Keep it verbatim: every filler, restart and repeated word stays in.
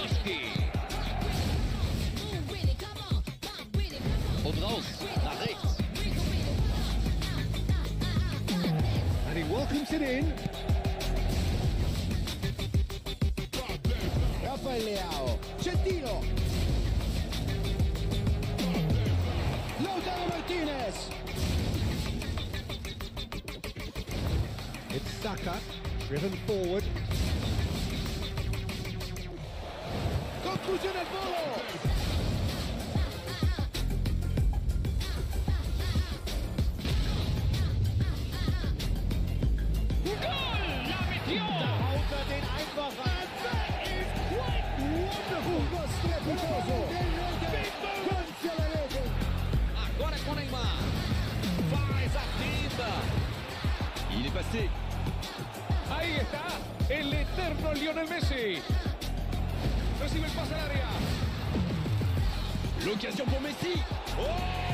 Lewandowski. Op rood, naar rechts. And he welcomes it in. Rafael Leao, c'è il tiro. Lautaro Martinez. It's Saka, driven forward. Conclusione al volo. Unter den einfach rein. Wonderful, strepitoso. Grazie alla rete. Agora com o Neymar. Faz a finta. Il est passé. Ahí está, el eterno Lionel Messi. Recibe el pase al área. L'occasion pour Messi. Oh!